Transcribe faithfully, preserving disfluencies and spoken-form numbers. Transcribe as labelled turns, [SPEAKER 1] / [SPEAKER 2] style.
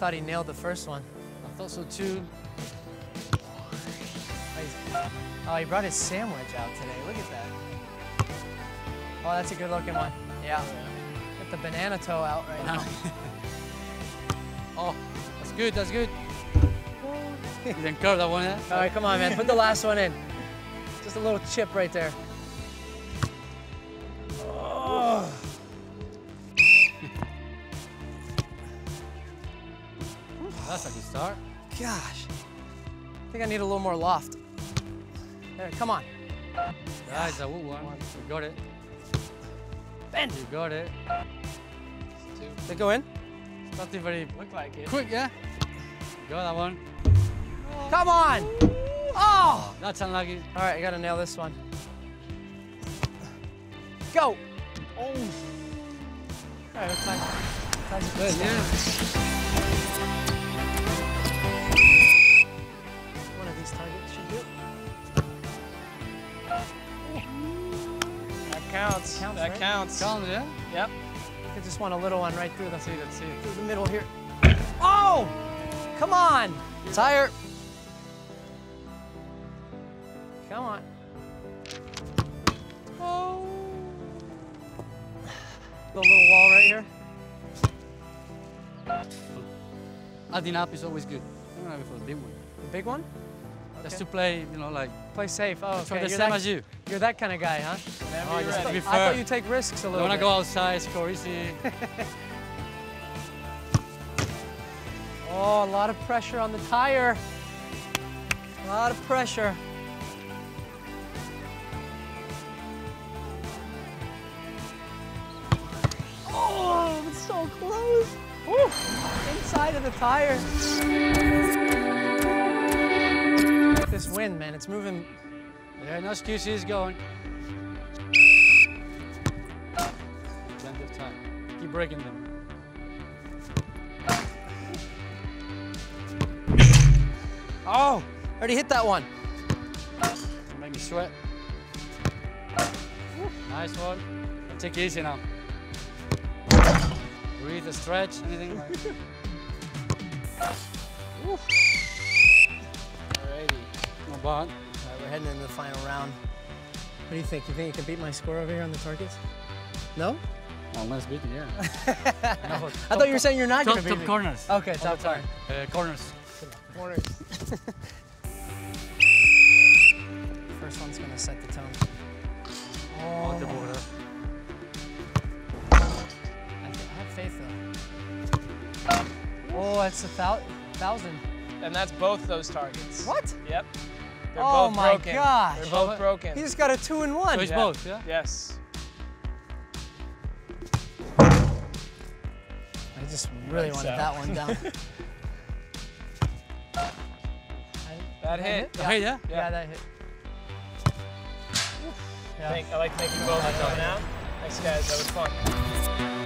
[SPEAKER 1] thought he nailed the first one.
[SPEAKER 2] I thought so too.
[SPEAKER 1] Oh, he brought his sandwich out today. Look at that. Oh, that's a good looking one. Yeah. Get the banana toe out right now.
[SPEAKER 2] Oh, that's good, that's good. You didn't curve that one, yeah?
[SPEAKER 1] All right, come on, man. Put the last one in. Just a little chip right there. Oh.
[SPEAKER 2] That's a good start.
[SPEAKER 1] Gosh. I think I need a little more loft. There, come on.
[SPEAKER 2] That's a good one. You got it.
[SPEAKER 1] Bend.
[SPEAKER 2] You got it.
[SPEAKER 1] Did it go in?
[SPEAKER 2] Nothing very
[SPEAKER 1] Look like it.
[SPEAKER 2] quick, yeah? You got that one.
[SPEAKER 1] Come on. Oh.
[SPEAKER 2] That's unlucky.
[SPEAKER 1] All right, I gotta nail this one. Go. Oh. All right, let's tie. Ties it
[SPEAKER 2] Good, yeah.
[SPEAKER 1] One of these targets should do.
[SPEAKER 3] That counts.
[SPEAKER 1] Counts,
[SPEAKER 3] that
[SPEAKER 1] right?
[SPEAKER 3] counts.
[SPEAKER 2] Counts, yeah?
[SPEAKER 3] Yep.
[SPEAKER 1] I just want a little one right through the,
[SPEAKER 2] Let's see, let's see.
[SPEAKER 1] through the middle here. Oh! Come on! Tire. Come on. Oh. The little wall right here.
[SPEAKER 2] Adding up is always good. I'm gonna go for the big one.
[SPEAKER 1] The big one?
[SPEAKER 2] Just
[SPEAKER 1] Okay.
[SPEAKER 2] to play, you know, like,
[SPEAKER 1] Play safe. Oh,
[SPEAKER 2] try
[SPEAKER 1] okay.
[SPEAKER 2] the
[SPEAKER 1] You're
[SPEAKER 2] same
[SPEAKER 1] that,
[SPEAKER 2] as you.
[SPEAKER 1] you're that kind of guy, huh?
[SPEAKER 3] Whenever
[SPEAKER 2] Oh,
[SPEAKER 3] you're
[SPEAKER 2] just to
[SPEAKER 3] ready.
[SPEAKER 2] be
[SPEAKER 1] I
[SPEAKER 2] fair.
[SPEAKER 1] thought you take risks a
[SPEAKER 2] I
[SPEAKER 1] little
[SPEAKER 2] wanna
[SPEAKER 1] bit.
[SPEAKER 2] go outside, score easy.
[SPEAKER 1] Oh, a lot of pressure on the tire. A lot of pressure. Oh, it's so close. Woo. Inside of the tire. This wind, man, it's moving.
[SPEAKER 2] Yeah, no excuses, going. Plenty of time. Keep breaking them.
[SPEAKER 1] Oh, already hit that one.
[SPEAKER 2] Don't make me sweat. Nice one. Take it easy now. Breathe, stretch, anything like that.
[SPEAKER 3] Alrighty.
[SPEAKER 2] No bad.
[SPEAKER 1] All right, we're heading into the final round. What do you think? You think you can beat my score over here on the targets? No?
[SPEAKER 2] Oh, let's beat it, yeah. No,
[SPEAKER 1] I thought you were saying you're not
[SPEAKER 2] top,
[SPEAKER 1] going to beat
[SPEAKER 2] top
[SPEAKER 1] me.
[SPEAKER 2] corners.
[SPEAKER 1] Okay,
[SPEAKER 2] All
[SPEAKER 1] top
[SPEAKER 2] the time.
[SPEAKER 1] corner.
[SPEAKER 2] Uh, corners.
[SPEAKER 1] Corners. First one's going to set the tone.
[SPEAKER 2] Oh, the border.
[SPEAKER 1] I have faith, though. Oh, that's a thou thousand.
[SPEAKER 3] And that's both those targets.
[SPEAKER 1] What?
[SPEAKER 3] Yep. They're
[SPEAKER 1] Oh
[SPEAKER 3] both
[SPEAKER 1] my
[SPEAKER 3] broken.
[SPEAKER 1] gosh.
[SPEAKER 3] They're both broken.
[SPEAKER 1] He just got a two and one.
[SPEAKER 2] So it's
[SPEAKER 3] Yeah.
[SPEAKER 2] both, yeah?
[SPEAKER 3] Yes.
[SPEAKER 1] I just really
[SPEAKER 3] Right,
[SPEAKER 1] wanted
[SPEAKER 3] so.
[SPEAKER 1] that one down.
[SPEAKER 3] That hit.
[SPEAKER 1] Yeah.
[SPEAKER 2] Hey, yeah?
[SPEAKER 1] Yeah, that hit.
[SPEAKER 3] I, think, I like to make you both coming out. Thanks, guys. That was fun.